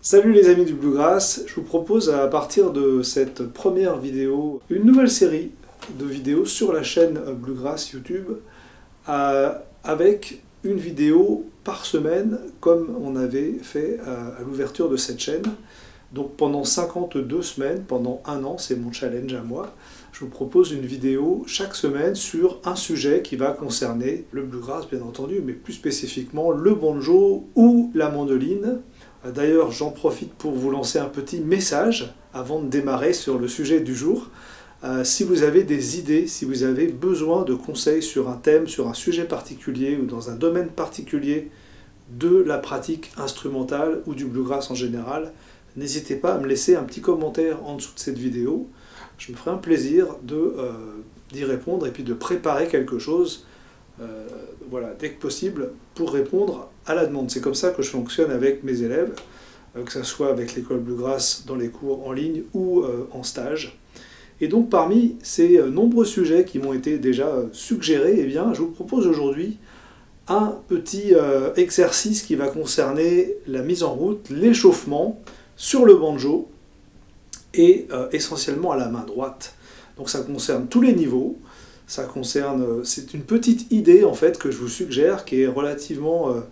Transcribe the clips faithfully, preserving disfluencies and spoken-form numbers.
Salut les amis du Bluegrass, je vous propose à partir de cette première vidéo une nouvelle série de vidéos sur la chaîne Bluegrass YouTube euh, avec une vidéo par semaine comme on avait fait à, à l'ouverture de cette chaîne. Donc pendant cinquante-deux semaines, pendant un an, c'est mon challenge à moi, je vous propose une vidéo chaque semaine sur un sujet qui va concerner le Bluegrass bien entendu, mais plus spécifiquement le banjo ou la mandoline. D'ailleurs, j'en profite pour vous lancer un petit message avant de démarrer sur le sujet du jour. Euh, si vous avez des idées, si vous avez besoin de conseils sur un thème, sur un sujet particulier ou dans un domaine particulier de la pratique instrumentale ou du bluegrass en général, n'hésitez pas à me laisser un petit commentaire en dessous de cette vidéo. Je me ferai un plaisir de, euh, d'y répondre et puis de préparer quelque chose euh, voilà, dès que possible pour répondre à la demande. C'est comme ça que je fonctionne avec mes élèves, euh, que ce soit avec l'école Bluegrass dans les cours en ligne ou euh, en stage. Et donc parmi ces euh, nombreux sujets qui m'ont été déjà euh, suggérés, eh bien, je vous propose aujourd'hui un petit euh, exercice qui va concerner la mise en route, l'échauffement sur le banjo et euh, essentiellement à la main droite. Donc ça concerne tous les niveaux. Ça concerne, c'est une petite idée en fait que je vous suggère qui est relativement euh,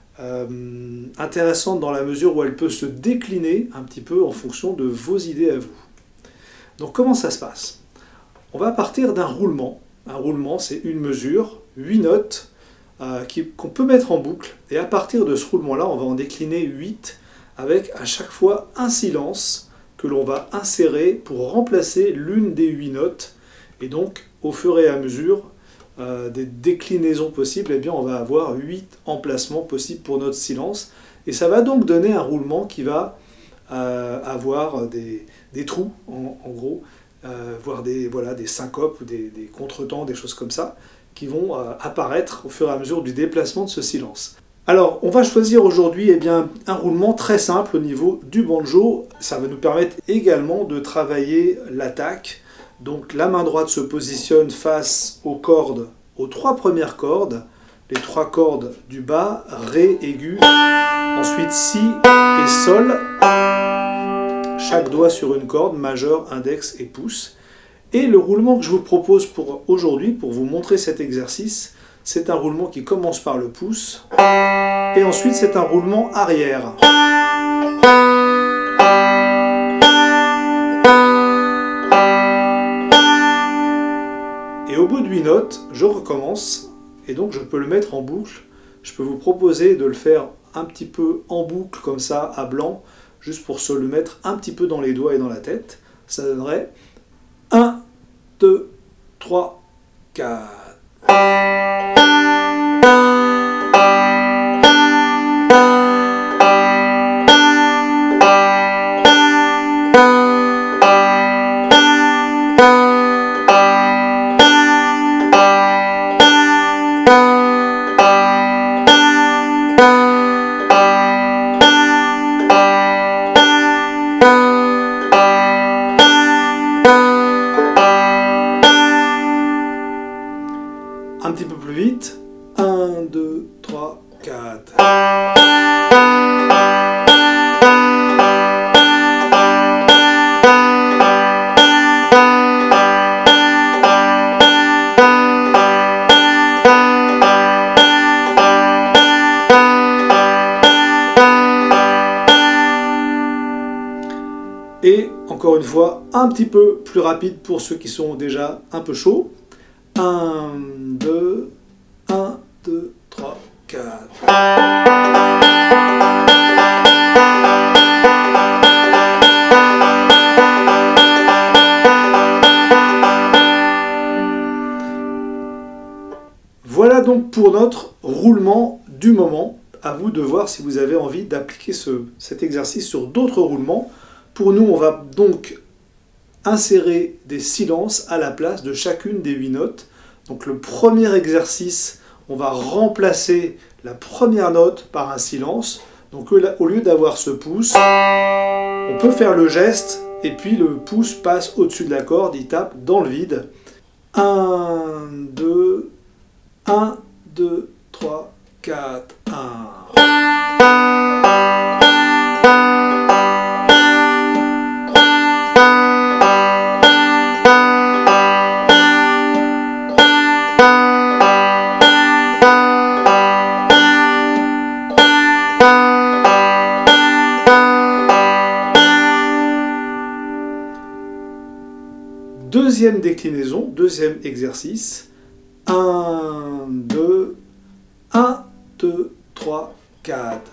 euh, intéressante dans la mesure où elle peut se décliner un petit peu en fonction de vos idées à vous. Donc comment ça se passe? On va partir d'un roulement. Un roulement, c'est une mesure, huit notes euh, qu'on peut mettre en boucle. Et à partir de ce roulement-là, on va en décliner huit avec à chaque fois un silence que l'on va insérer pour remplacer l'une des huit notes. Et donc, au fur et à mesure euh, des déclinaisons possibles, eh bien, on va avoir huit emplacements possibles pour notre silence. Et ça va donc donner un roulement qui va euh, avoir des, des trous, en, en gros, euh, voire des, voilà, des syncopes ou des, des contretemps, des choses comme ça, qui vont euh, apparaître au fur et à mesure du déplacement de ce silence. Alors, on va choisir aujourd'hui eh bien, un roulement très simple au niveau du banjo. Ça va nous permettre également de travailler l'attaque. Donc la main droite se positionne face aux cordes, aux trois premières cordes, les trois cordes du bas, Ré aigu, ensuite Si et Sol, chaque doigt sur une corde, majeur, index et pouce. Et le roulement que je vous propose pour aujourd'hui, pour vous montrer cet exercice, c'est un roulement qui commence par le pouce, et ensuite c'est un roulement arrière. Et au bout de huit notes, je recommence, et donc je peux le mettre en boucle. Je peux vous proposer de le faire un petit peu en boucle, comme ça, à blanc, juste pour se le mettre un petit peu dans les doigts et dans la tête. Ça donnerait un, deux, trois, quatre. Un petit peu plus vite. un, deux, trois, quatre. Et encore une fois, un petit peu plus rapide pour ceux qui sont déjà un peu chauds. un, deux, un, deux, trois, quatre. Voilà donc pour notre roulement du moment. À vous de voir si vous avez envie d'appliquer ce, cet exercice sur d'autres roulements. Pour nous, on va donc insérer des silences à la place de chacune des huit notes. Donc le premier exercice, on va remplacer la première note par un silence. Donc au lieu d'avoir ce pouce, on peut faire le geste et puis le pouce passe au-dessus de la corde, il tape dans le vide. un, deux, un, deux, trois, quatre, un. deuxième déclinaison, deuxième exercice. un, deux, un, deux, trois, quatre.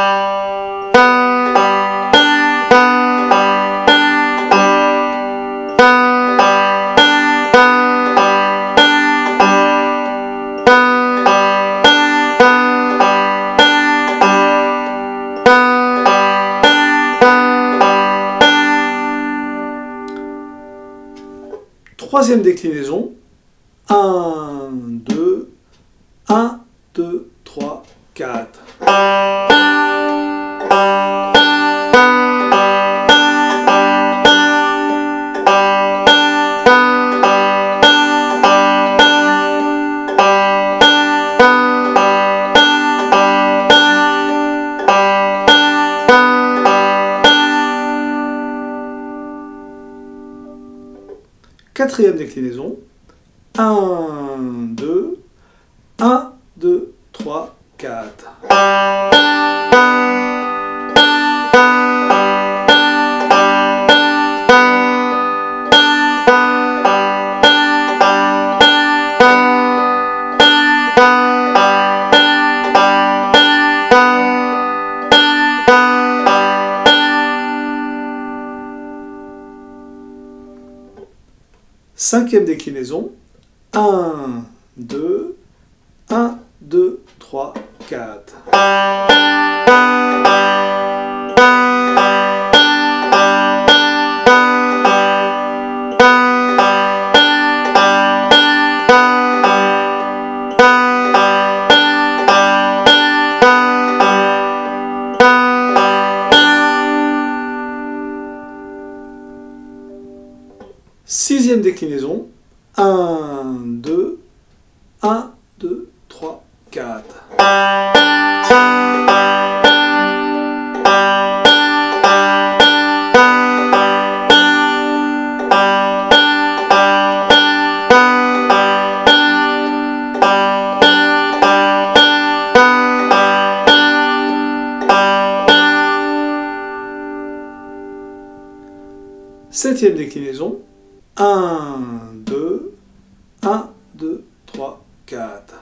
Troisième déclinaison, un, deux, un, deux, trois, quatre. Quatrième déclinaison, un, deux, un, deux, trois, quatre. Cinquième déclinaison, un, deux, un, deux, trois, quatre. Sixième déclinaison, un, deux, un, deux, trois, quatre. Septième déclinaison, un, deux, un, deux, trois, quatre.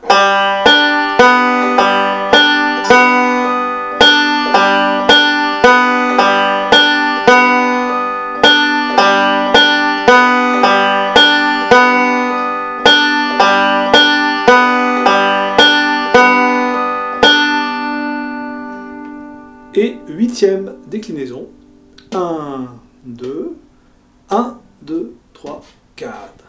Et huitième déclinaison, un, deux, un, deux, trois, quatre.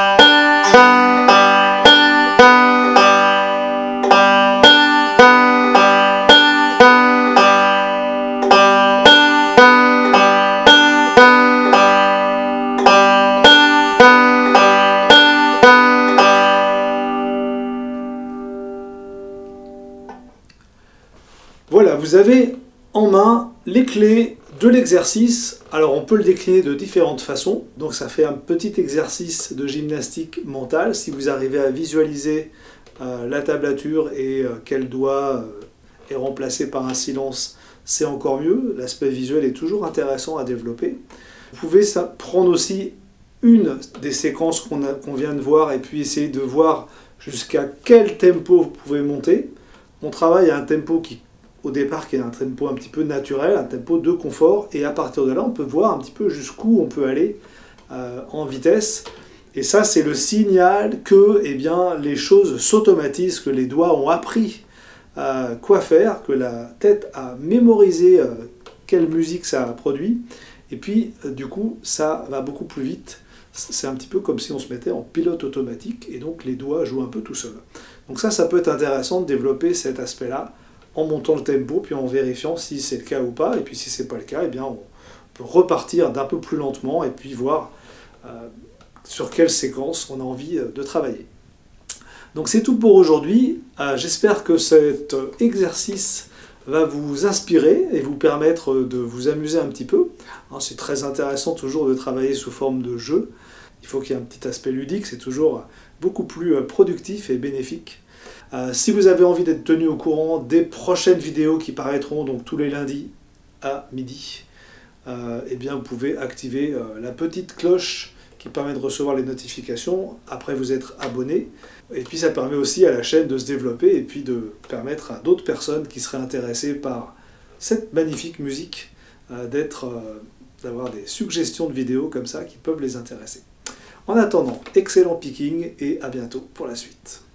Voilà, vous avez en main les clés de l'exercice. Alors on peut le décliner de différentes façons, donc ça fait un petit exercice de gymnastique mentale. Si vous arrivez à visualiser euh, la tablature et euh, quel doigt euh, est remplacé par un silence, c'est encore mieux. L'aspect visuel est toujours intéressant à développer. Vous pouvez ça, prendre aussi une des séquences qu'on qu'on vient de voir et puis essayer de voir jusqu'à quel tempo vous pouvez monter. On travaille à un tempo qui au départ qui est un tempo un petit peu naturel, un tempo de confort, et à partir de là on peut voir un petit peu jusqu'où on peut aller euh, en vitesse, et ça c'est le signal que eh bien, les choses s'automatisent, que les doigts ont appris euh, quoi faire, que la tête a mémorisé euh, quelle musique ça a produit, et puis euh, du coup ça va beaucoup plus vite. C'est un petit peu comme si on se mettait en pilote automatique, et donc les doigts jouent un peu tout seuls. Donc ça, ça peut être intéressant de développer cet aspect-là, en montant le tempo, puis en vérifiant si c'est le cas ou pas, et puis si c'est pas le cas, eh bien on peut repartir d'un peu plus lentement, et puis voir euh, sur quelle séquence on a envie de travailler. Donc c'est tout pour aujourd'hui. Euh, j'espère que cet exercice va vous inspirer et vous permettre de vous amuser un petit peu. Hein, c'est très intéressant toujours de travailler sous forme de jeu. Il faut qu'il y ait un petit aspect ludique, c'est toujours beaucoup plus productif et bénéfique. Euh, si vous avez envie d'être tenu au courant des prochaines vidéos qui paraîtront donc tous les lundis à midi, euh, eh bien vous pouvez activer euh, la petite cloche qui permet de recevoir les notifications après vous être abonné. Et puis ça permet aussi à la chaîne de se développer et puis de permettre à d'autres personnes qui seraient intéressées par cette magnifique musique euh, d'être, euh, d'avoir des suggestions de vidéos comme ça qui peuvent les intéresser. En attendant, excellent picking et à bientôt pour la suite.